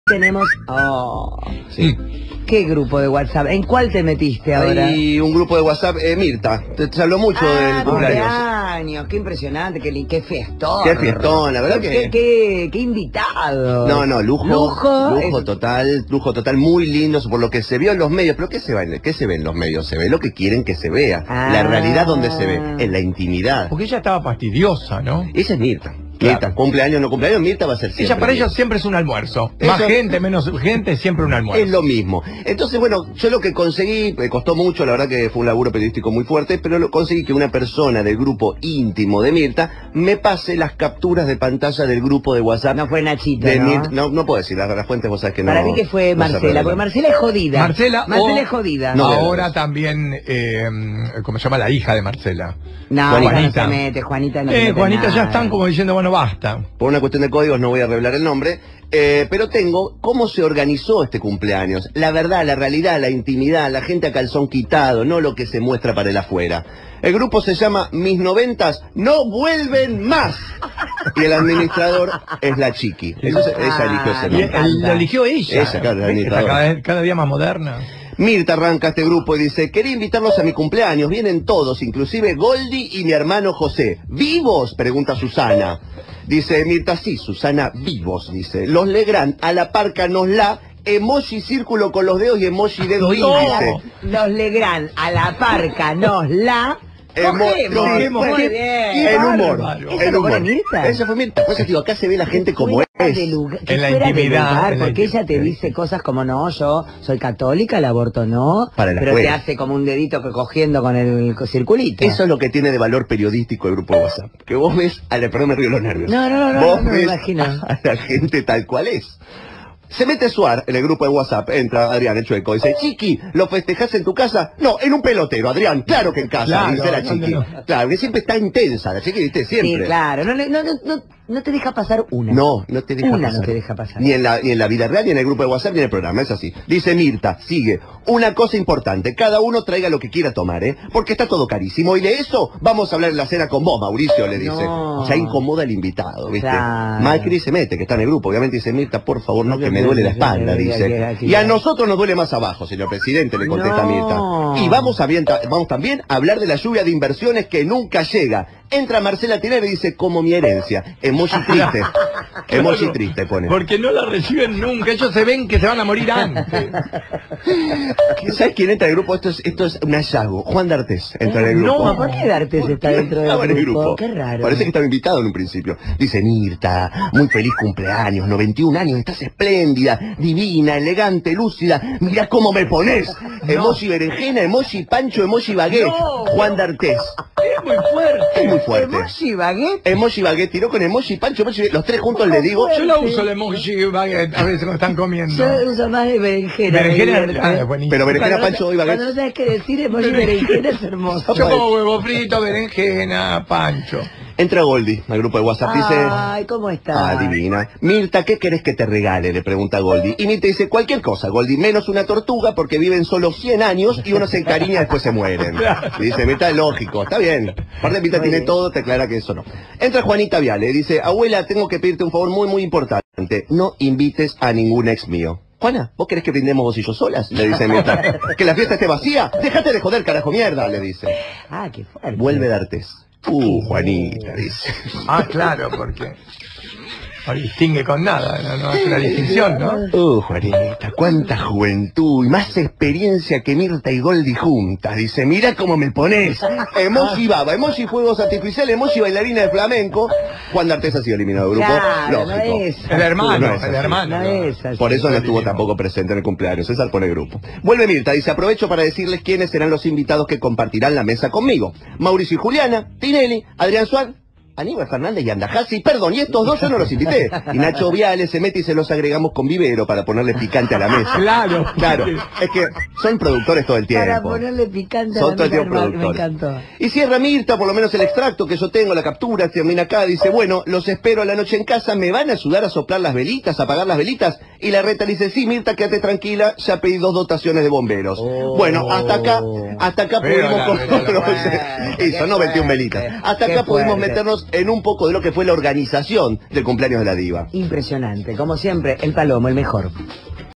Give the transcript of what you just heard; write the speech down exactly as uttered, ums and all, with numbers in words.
tenemos... Oh, Sí. ¿qué grupo de WhatsApp? ¿En cuál te metiste ahora? Hay un grupo de WhatsApp, eh, Mirta, te, te habló mucho ah, del cumpleaños. cumpleaños, qué impresionante, qué, li- qué fiestón. Qué fiestón, la verdad qué, que... Qué, qué, qué invitado. No, no, lujo, Lujo. lujo es- total, lujo total, muy lindo, por lo que se vio en los medios. ¿Pero qué se, va, en- qué se ve en los medios? Se ve lo que quieren que se vea. Ah. La realidad donde se ve, en la intimidad. Porque ella estaba fastidiosa, ¿no? Esa es Mirta. Claro. Mirta, cumpleaños, no cumpleaños, Mirta va a ser siempre. Ella para Mirta. ella siempre es un almuerzo. Eso- Más gente, menos gente, siempre un almuerzo. Es lo mismo. Entonces, bueno, yo lo que conseguí, me costó mucho, la verdad que fue un laburo periodístico muy fuerte, pero lo conseguí que una persona del grupo íntimo de Mirta me pase las capturas de pantalla del grupo de WhatsApp. No fue Nachito, de ¿no? Mirta. No, no puedo decir, las, las fuentes vos sabés que no. Para mí que fue no se Marcela, revelan. porque Marcela es jodida. Marcela, Marcela o- es jodida. No, Ahora veas. también, eh, ¿cómo se llama la hija de Marcela? No, Juanita. ella no se mete, Juanita no se Eh, mete Juanita nada. ya están como diciendo, bueno, basta. Por una cuestión de códigos no voy a revelar el nombre, eh, pero tengo cómo se organizó este cumpleaños. La verdad, la realidad, la intimidad, la gente a calzón quitado, no lo que se muestra para el afuera. El grupo se llama Mis Noventas No Vuelven Más. Y el administrador es la Chiqui. Entonces, ella eligió ese Ah, Y me nombre. él- encanta. lo eligió ella. Ella, claro, la ¿Ves que está administradora. cada, vez- cada día más moderna. Mirta arranca este grupo y dice, quería invitarlos a mi cumpleaños, vienen todos, inclusive Goldie y mi hermano José. ¿Vivos? Pregunta Susana. Dice Mirta, sí, Susana, vivos, dice. Los Legrand a la parca nos la, emoji círculo con los dedos y emoji dedo índice. Los Legrand a la parca nos la... Emo- Cogemos, cogemos. muy bien. El humor, bárbaro. ¿Eso el lo pone humor. Mirta? Esa fue Mirta. Pues digo, acá se ve la gente como Fuera es. de lugar- que En la fuera de intimidad, lugar, en la porque ella te intimidad. dice cosas como, no, yo soy católica, el aborto no, Para la pero te afuera. hace como un dedito que cogiendo con el co- circulito. Eso es lo que tiene de valor periodístico el grupo de WhatsApp. Que vos ves, a la, perdón, me río los nervios. No, no, no, no, Vos no, no me ves imagino. a la gente tal cual es. Se mete Suar en el grupo de WhatsApp, entra Adrián el Chueco, dice, Chiqui, ¿lo festejás en tu casa? No, en un pelotero, Adrián, claro que en casa, Claro, dice la ¿dónde Chiqui. no? Claro, que siempre está intensa, la Chiqui, viste, siempre. Sí, claro, no, le- no, no, no, no te deja pasar una. No, no te deja Una pasar. no te deja pasar. Ni en, la, ni en la vida real, ni en el grupo de WhatsApp, ni en el programa, es así. Dice Mirta, sigue. Una cosa importante, cada uno traiga lo que quiera tomar, ¿eh? Porque está todo carísimo. Y de eso vamos a hablar en la cena con vos, Mauricio, le dice. No. Ya incomoda al invitado, ¿viste? Claro. Macri se mete, que está en el grupo. Obviamente dice, Mirta, por favor, no, No, que que me me- duele la que- espalda, que- dice. que- que- Y a nosotros nos duele más abajo, señor presidente, le contesta No. Mirta. Y vamos, a bien, vamos también a hablar de la lluvia de inversiones que nunca llega. Entra Marcela Tinelli y dice, como mi herencia. Emoji triste. Emoji Claro, triste pone. Porque no la reciben nunca. Ellos se ven que se van a morir antes. ¿Sabes quién entra en el grupo? Esto es, esto es un hallazgo. Juan D'Artés entra en el grupo. No, ¿por qué D'Artés ¿Por está qué dentro del estaba en el grupo? grupo? Qué raro. Parece que estaba invitado en un principio. Dice, Mirta, muy feliz cumpleaños, noventa y un años, estás espléndida, divina, elegante, lúcida. Mirá cómo me pones. Emoji berenjena, emoji pancho, emoji baguette. No. Juan D'Artés. Es muy fuerte. Es muy fuerte. Emoji baguette. Emoji baguette, tiró con emoji pancho, emoji, los tres juntos le digo. Yo la uso el emoji baguette a veces cuando están comiendo. Yo uso más de berenjena. Berenjena, me divierte. ah, es buenísimo. Pero berenjena, Cuando pancho no- y baguette. Cuando no sabes qué decir, emoji berenjena es hermoso. Yo como huevo frito, berenjena, pancho. Entra Goldie al grupo de WhatsApp, dice... Ay, ¿cómo está? Ah, divina. Mirta, ¿qué querés que te regale? Le pregunta Goldie. Y Mirta dice, cualquier cosa, Goldie, menos una tortuga porque viven solo cien años y uno se encariña y después se mueren. Y dice, Mirta, es lógico, está bien. Aparte Mirta Muy tiene bien. todo, te aclara que eso no. Entra Juanita Viale, dice, abuela, tengo que pedirte un favor muy, muy importante. No invites a ningún ex mío. Juana, ¿vos querés que brindemos vos y yo solas? Le dice Mirta. ¿Que la fiesta esté vacía? Déjate de joder, carajo mierda, le dice. Ah, qué fuerte. Vuelve D'Artés. Uh, Juanita, dice. Ah, claro, porque no distingue con nada, no, no hace una distinción, ¿no? Uh, Juanita, cuánta juventud y más experiencia que Mirta y Goldie juntas. Dice, mira cómo me pones. Emoji baba, emoji fuegos artificiales, emoji bailarina de flamenco. Juan D'Artés ha sido eliminado del grupo. Claro, no Lógico. es. El hermano, No es el así. hermano. No es así. Por eso no estuvo tampoco presente en el cumpleaños. César pone grupo. Vuelve Mirta, dice, aprovecho para decirles quiénes serán los invitados que compartirán la mesa conmigo. Mauricio y Juliana, Tinelli, Adrián Suárez, Aníbal Fernández y Andajasi, perdón, y estos dos yo no los invité. Y Nacho Viale se mete y se los agregamos con vivero para ponerle picante a la mesa. Claro. Claro, es que son productores todo el tiempo. Para ponerle picante a Son la todo el mesa, tiempo hermano, me productores. encantó. Y cierra Mirta, por lo menos el extracto que yo tengo, la captura, termina acá, dice, bueno, los espero a la noche en casa, ¿me van a ayudar a soplar las velitas, a apagar las velitas? Y la reta dice, sí, Mirta, quédate tranquila, ya pedí dos dotaciones de bomberos. Oh. Bueno, hasta acá, hasta acá Pero pudimos... la- con- pero la- no sé, Qué hizo, no veintiún fuerte, velitas. Hasta qué acá pudimos fuerte. meternos meternos en un poco de lo que fue la organización del cumpleaños de la diva. Impresionante, como siempre, el Palomo, el mejor.